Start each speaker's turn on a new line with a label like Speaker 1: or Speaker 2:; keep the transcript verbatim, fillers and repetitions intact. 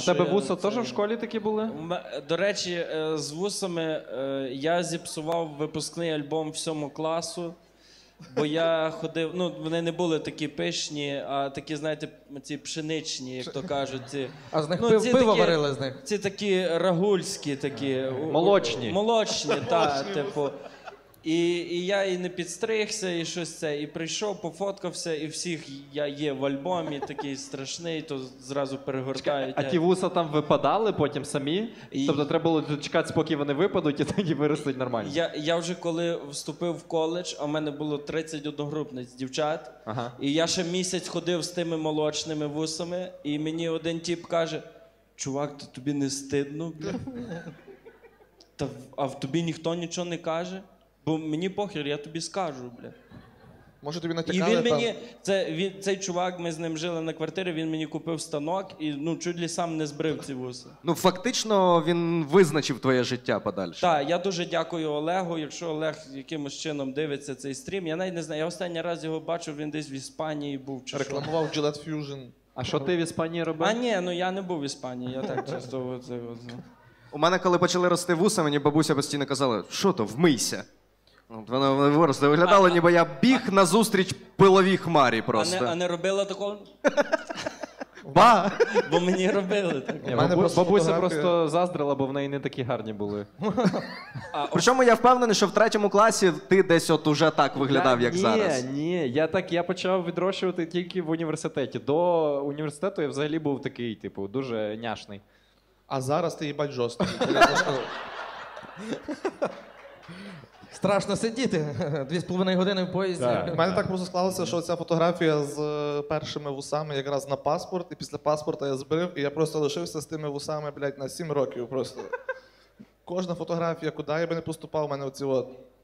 Speaker 1: У тебе вуса теж в школі такі були?
Speaker 2: До речі, з вусами я зіпсував випускний альбом всьому класу, бо я ходив, ну, вони не були такі пишні, а такі, знаєте, ці пшеничні, як то кажуть. Ці,
Speaker 3: а з них
Speaker 2: ну,
Speaker 3: пив,
Speaker 2: ці
Speaker 3: пиво
Speaker 2: такі,
Speaker 3: варили з них?
Speaker 2: Ці такі рагульські, такі.
Speaker 1: Молочні.
Speaker 2: Молочні, так, типу. І, і я і не підстригся, і щось це, і прийшов, пофоткався, і всіх я є в альбомі, такий страшний, то зразу перегортають.
Speaker 1: А ті вуса там випадали потім самі? І... Тобто треба було чекати, поки вони випадуть, і тоді виростуть нормально?
Speaker 2: Я, я вже коли вступив в коледж, а в мене було тридцять одногрупниць дівчат, ага. І я ще місяць ходив з тими молочними вусами, і мені один тіп каже: чувак, то тобі не стидно, бля? Та, а в тобі ніхто нічого не каже? Бо мені похер, я тобі скажу, бля.
Speaker 4: Може тобі натякали
Speaker 2: І він
Speaker 4: там...
Speaker 2: мені, це, він, цей чувак, ми з ним жили на квартирі, він мені купив станок і, ну, чуть ли сам не збрив ці вуси.
Speaker 5: Ну, фактично, він визначив твоє життя подальше.
Speaker 2: Так, я дуже дякую Олегу, якщо Олег якимось чином дивиться цей стрім. Я навіть не знаю, я останній раз його бачив, він десь в Іспанії був чи
Speaker 4: Рекламував
Speaker 2: що.
Speaker 4: Gillette Fusion.
Speaker 1: А що ти в Іспанії робив?
Speaker 2: А ні, ну я не був в Іспанії, я так часто... Оце, оце.
Speaker 5: У мене, коли почали рости вуса, мені бабуся постійно казала: що то, вмийся. Вона виросли, виглядало, ніби я біг назустріч пиловій хмарі просто.
Speaker 2: А не, а не робила такого?
Speaker 5: Ба!
Speaker 2: Бо мені робили так.
Speaker 1: Ні, бабу, бабуся фотографія... просто заздрила, бо в неї не такі гарні були.
Speaker 5: А, Причому я впевнений, що в третьому класі ти десь от уже так виглядав,
Speaker 1: я,
Speaker 5: як
Speaker 1: ні,
Speaker 5: зараз.
Speaker 1: Ні, ні, я так, я почав відрощувати тільки в університеті. До університету я взагалі був такий, типу, дуже няшний.
Speaker 4: А зараз ти їбать жорсткий.
Speaker 3: Страшно сидіти. Дві з половиною години в поїзді.
Speaker 4: У мене так просто склалося, що ця фотографія з першими вусами якраз на паспорт, і після паспорта я збрив, і я просто лишився з тими вусами, блядь, на сім років просто. Кожна фотографія, куди я би не поступав, у мене оці от